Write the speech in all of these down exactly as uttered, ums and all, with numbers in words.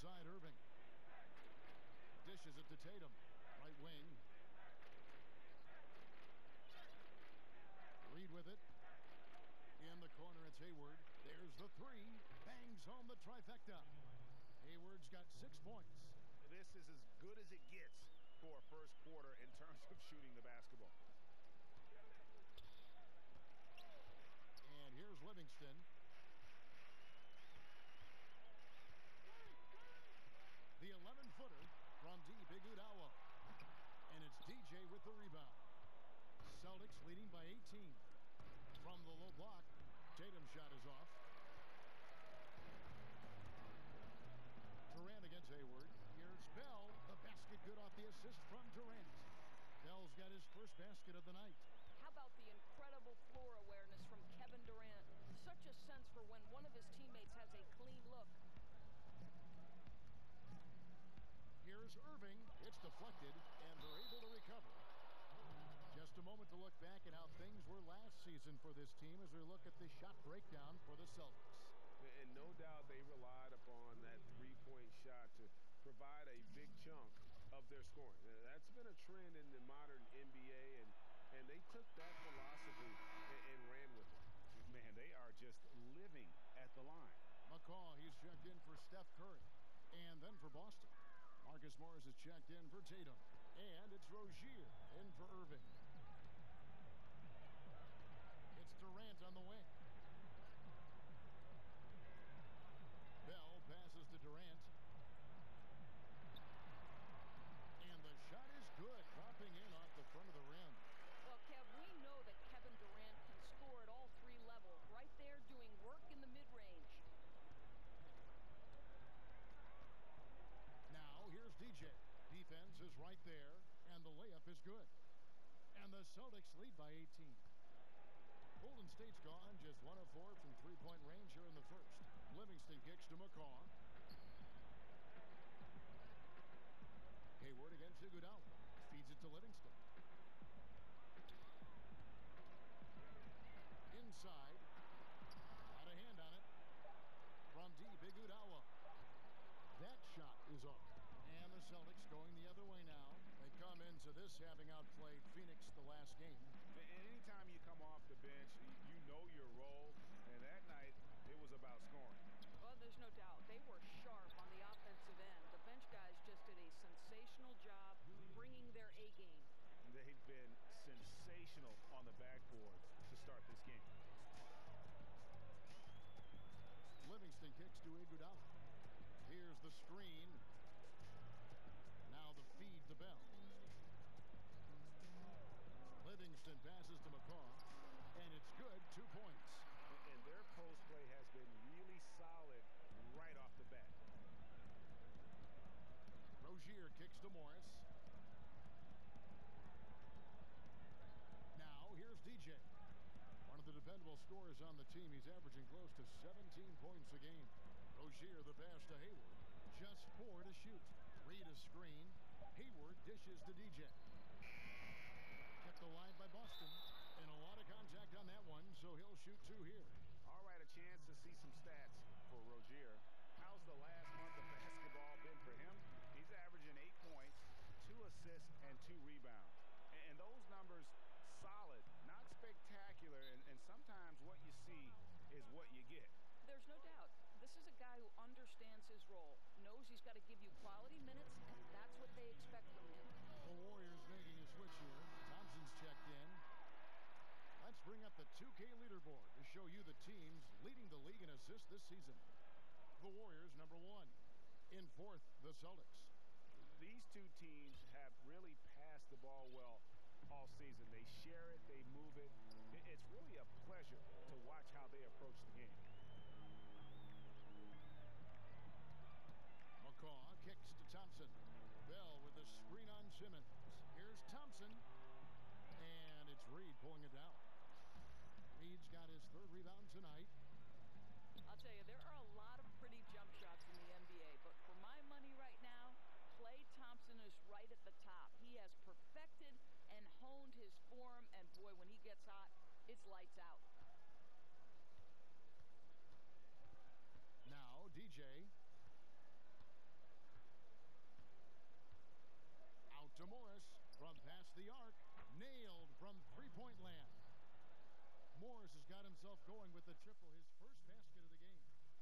side, Irving. Dishes it to Tatum. Right wing. Reed with it. In the corner, it's Hayward. There's the three. Bangs home the trifecta. Hayward's got six points. This is as good as it gets for a first quarter in terms of shooting the basketball. And here's Livingston. The eleven footer from deep, Iguodala. And it's D J with the rebound. Celtics leading by eighteen. From the low block, Tatum's shot is off. Durant against Hayward. Here's Bell. The basket good off the assist from Durant. Bell's got his first basket of the night. How about the incredible floor awareness from Kevin Durant? Such a sense for when one of his teammates has a clean look. Here's Irving. It's deflected, and they're able to recover. Just a moment to look back at how things were last season for this team as we look at the shot breakdown for the Celtics. And no doubt they relied upon that three-point shot to provide a big chunk of their scoring. That's been a trend in the modern N B A, and, and they took that philosophy and, and ran with it. Man, they are just living at the line. McCaw, he's checked in for Steph Curry. And then for Boston, Marcus Morris is checked in for Tatum. And it's Rozier in for Irving. It's Durant on the wing. Bell passes to Durant. And the shot is good, dropping in off the front of the rim. Well, Kev, we know that Kevin Durant can score at all three levels. Right there doing work in the mid-range. Now, here's D J. Defense is right there, and the layup is good. And the Celtics lead by eighteen. Golden State's gone just one of four from three-point range here in the first. Livingston kicks to McCaw. Hayward against Iguodala. Feeds it to Livingston. Inside. Got a hand on it. From deep, Iguodala. That shot is off. And the Celtics going the other way now. They come into this having outplayed Phoenix the last game. And anytime you come off the bench, you know your role. And that night, it was about scoring. Well, there's no doubt. They were sharp on the offensive end. The bench guys just did a sensational job bringing their A game. They've been sensational on the backboard to start this game. Livingston kicks to Iguodala. Here's the screen. Now the feed to Bell. Livingston passes to McCaw. And it's good. Two points. And their post play has been really solid right off the bat. Rozier kicks to Morris. Now here's D J. One of the dependable scorers on the team. He's averaging close to seventeen points a game. Rozier the pass to Hayward. Just four to shoot. Reed a screen. Hayward dishes to D J. Kept alive by Boston. And a lot of contact on that one, so he'll shoot two here. All right, a chance to see some stats for Rozier. How's the last month of basketball been for him? He's averaging eight points, two assists, and two rebounds. And those numbers, solid, not spectacular, and, and sometimes what you see is what you get. There's no doubt. This is a guy who understands his role, knows he's got to give you quality minutes, and that's what they expect from him. The Warriors making a switch here. Thompson's checked in. Let's bring up the two K leaderboard to show you the teams leading the league in assists this season. The Warriors, number one. In fourth, the Celtics. These two teams have really passed the ball well all season. They share it, they move it. It's really a pleasure to watch how they approach the game. McCaw kicks to Thompson. Bell with a screen on Simmons. Here's Thompson. And it's Reed pulling it down. Reed's got his third rebound tonight. I'll tell you, there are a lot of pretty jump shots in the N B A, but for my money right now, Klay Thompson is right at the top. He has perfected and honed his form, and boy, when he gets hot, it's lights out. Now, D J. to Morris from past the arc. Nailed from three-point land. Morris has got himself going with the triple, his first basket of the game.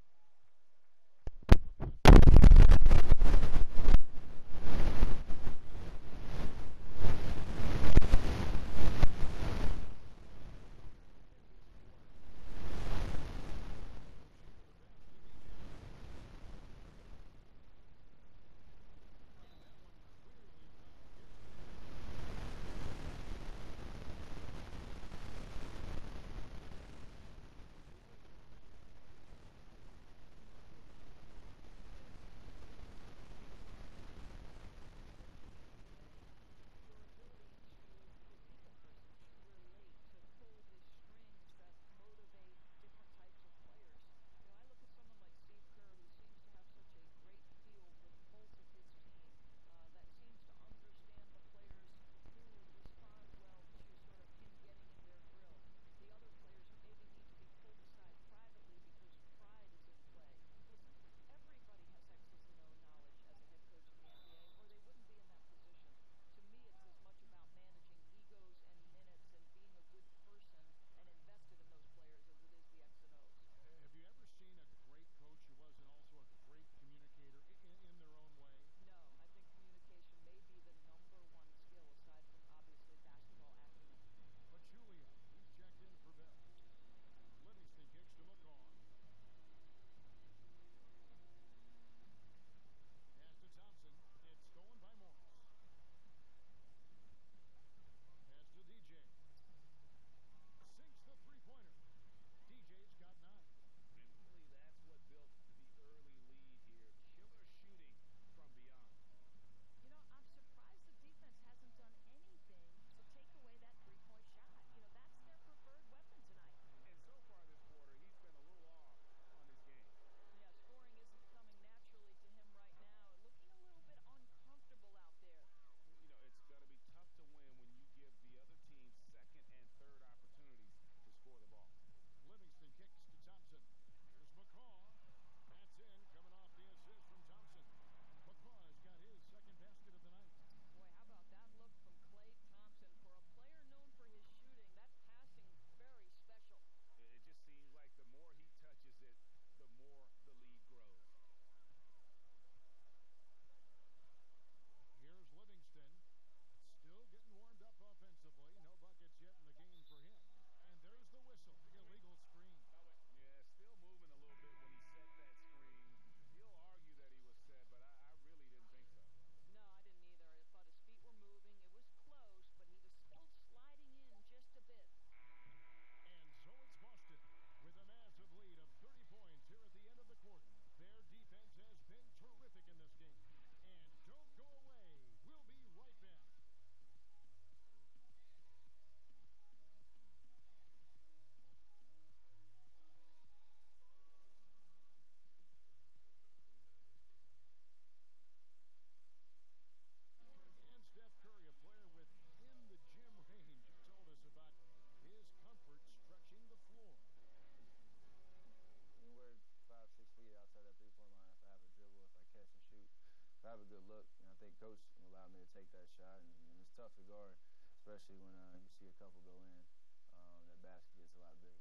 if I have a good look, you know, I think coach allowed me to take that shot, and, and it's tough to guard, especially when uh, you see a couple go in. Um, that basket gets a lot bigger.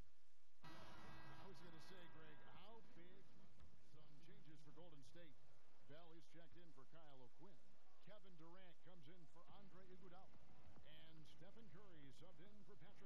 I was going to say, Greg, how big some changes for Golden State. Bell is checked in for Kyle O'Quinn. Kevin Durant comes in for Andre Iguodala. And Stephen Curry subbed in for Patrick